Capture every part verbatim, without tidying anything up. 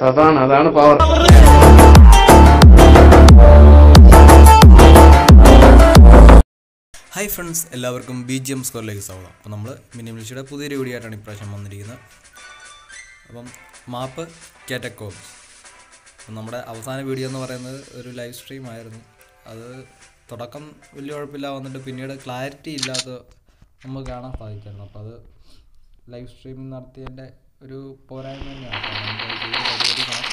അതാണ് അതാണ് power. Hi friends, എല്ലാവർക്കും ബി ജി എം സ്കോറിലേക്ക് സ്വാഗതം. അപ്പോൾ നമ്മൾ മിനിമിലിഷിയുടെ പുതിയൊരു വീഡിയോ ആയിട്ടാണ് ഇപ്രാവശ്യം വന്നിരിക്കുന്നത്. അപ്പം മാപ്പ് കാറ്റക്കോംസ്. അപ്പം നമ്മുടെ അവസാന വീഡിയോ എന്ന് പറയുന്നത് ഒരു ലൈവ് സ്ട്രീം ആയിരുന്നു. അത് തുടക്കം വലിയ കുഴപ്പമില്ല വന്നിട്ട് പിന്നീട് ക്ലാരിറ്റി ഇല്ലാതെ നമുക്ക് കാണാൻ സാധിച്ചായിരുന്നു. അപ്പോൾ അത് ലൈവ് സ്ട്രീമിംഗ് നടത്തിയതിൻ്റെ ഒരു പോരായ്മ തന്നെയാണ്. നമുക്ക് ചെയ്ത പരിപാടി കാണാം.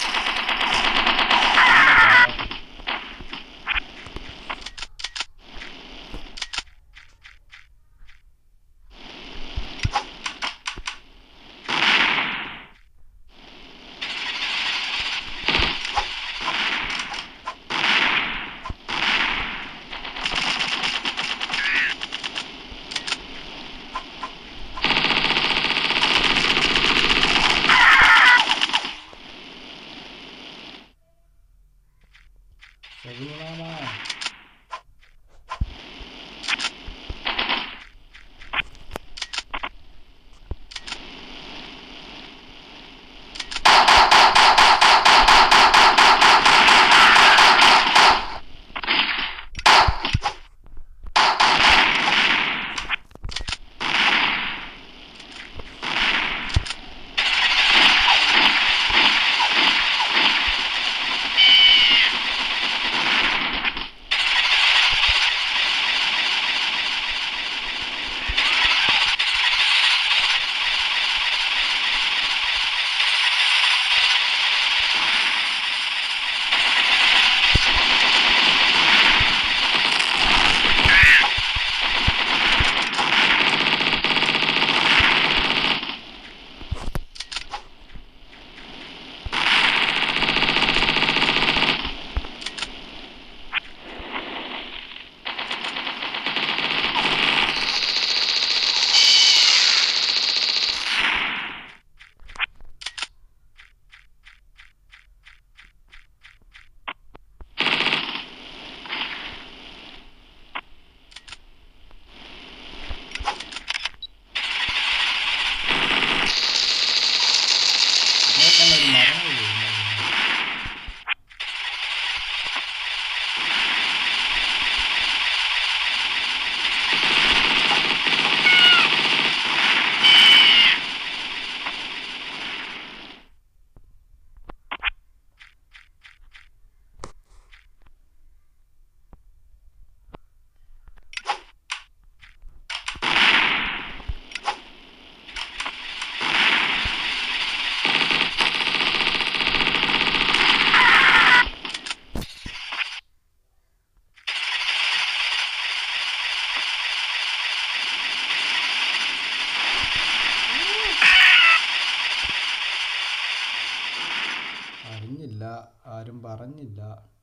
അറിഞ്ഞില്ല, ആരും പറഞ്ഞില്ല.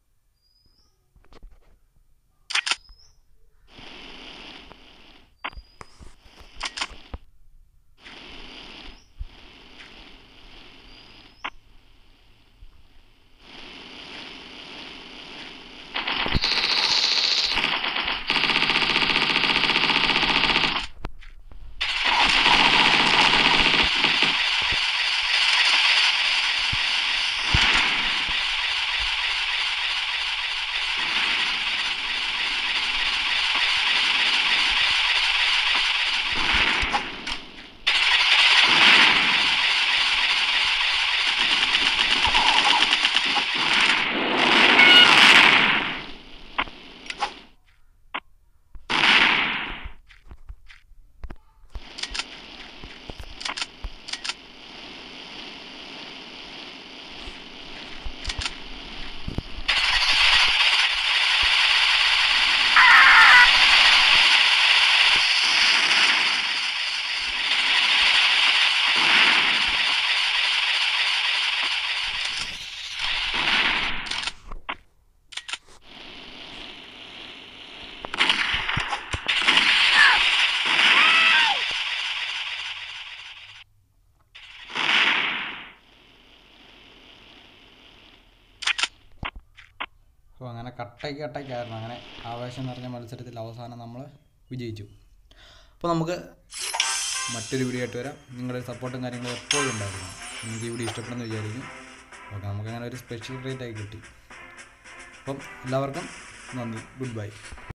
അപ്പോൾ അങ്ങനെ കട്ടയ്ക്ക് കട്ടയ്ക്കായിരുന്നു. അങ്ങനെ ആവേശം നിറഞ്ഞ മത്സരത്തിൽ അവസാനം നമ്മൾ വിജയിച്ചു. അപ്പോൾ നമുക്ക് മറ്റൊരു വീഡിയോ ആയിട്ട് വരാം. നിങ്ങളുടെ സപ്പോർട്ടും കാര്യങ്ങളും എപ്പോഴും ഉണ്ടായിരുന്നു. നിങ്ങൾക്ക് ഈ വീഡിയോ ഇഷ്ടപ്പെടുമെന്ന് വിചാരിക്കും. ഓക്കെ, നമുക്കങ്ങനെ ഒരു സ്പെഷ്യൽ റേറ്റ് ആയി കിട്ടി. അപ്പം എല്ലാവർക്കും നന്ദി, ഗുഡ് ബൈ.